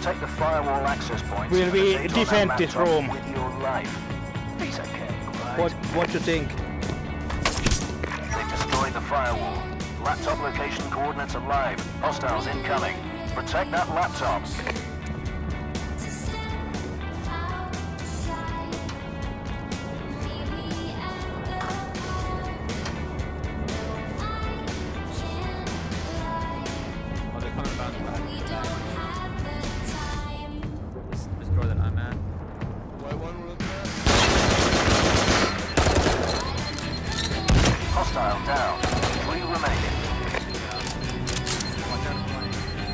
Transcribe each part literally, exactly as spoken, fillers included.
Protect the firewall access points. Will we and defend this room? with your life. Piece of cake, right? What what you think? They destroyed the firewall. Laptop location coordinates are live. Hostiles incoming. Protect that laptop. Oh, they're coming back. Just destroy that iMac. Hostile down. Three remaining. Watch out, plane.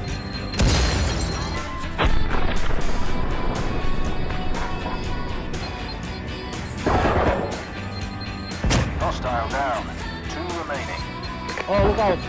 Hostile down. Two remaining. Oh, look out!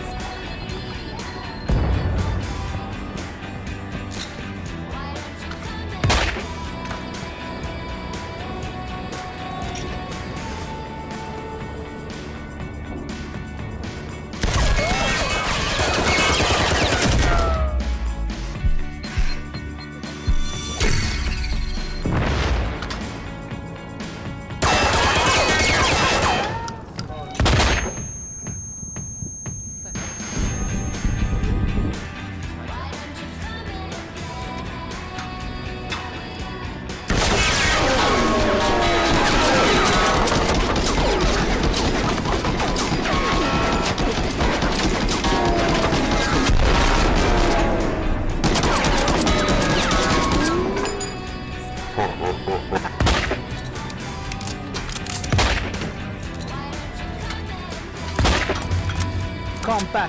Come back.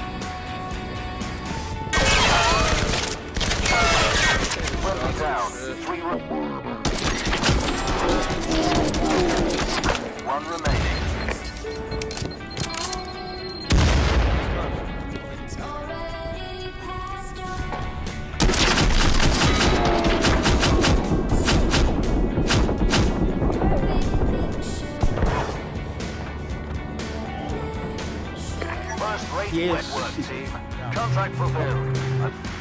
Weapon down. Three re One remaining. First rate Yes. wet work, team. Contract fulfilled.